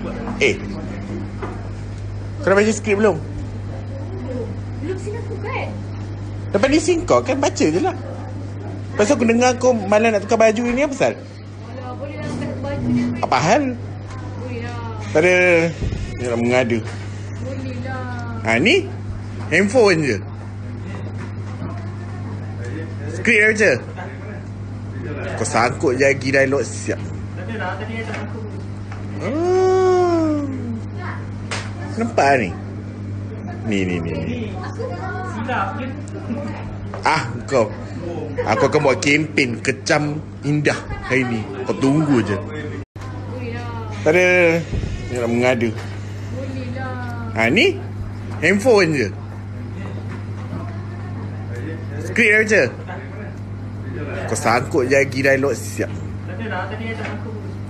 Kau dah baca skrip belum? Belum sini aku kan. Lepas ni singkau kan baca je lah. Pasal aku dengar kau malah nak tukar baju ni, apa pasal? Alah, boleh lah tukar baju dia. Apa hal? Boleh lah. Pada dia nak mengada. Boleh lah. Ni handphone je. Skrip dah baca. Kau sangkut lagi dialog siap. Tadi ada aku. Nampak ni? Ni. Silap je. Kau. Aku akan buat kempen kecam indah hari ni. Kau tunggu je. Boleh lah. Pada dia nak mengada. Boleh lah. Ni handphone je. Skrip dah baca. Kau sangkut lagi dialog siap. Tadi ada aku.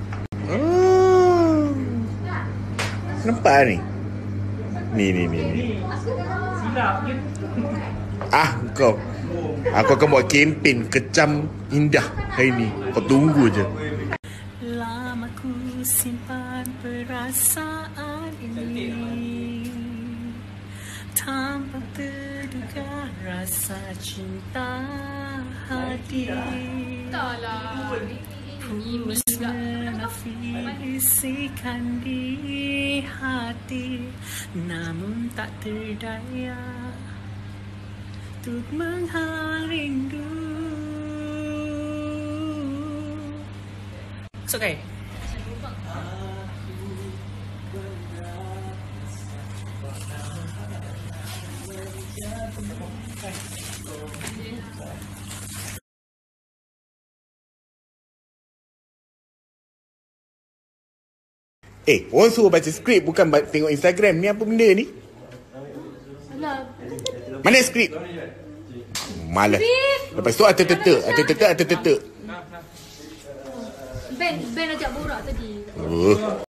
Nampak ni? Ni. Silap je. Kau. Aku akan buat kempen kecam indah hari ni. Kau tunggu je. Lama ku simpan perasaan ini, tanpa terduga rasa cinta hati. Taklah. Pulus menafisikan di hati, namun tak terdaya untuk menghalang rindu. It's okay. Orang suruh baca skrip, bukan tengok Instagram. Ni apa benda ni? Alah. Mana skrip? Malas. Lepas tu atet-tetek. Ben ajak borak tadi.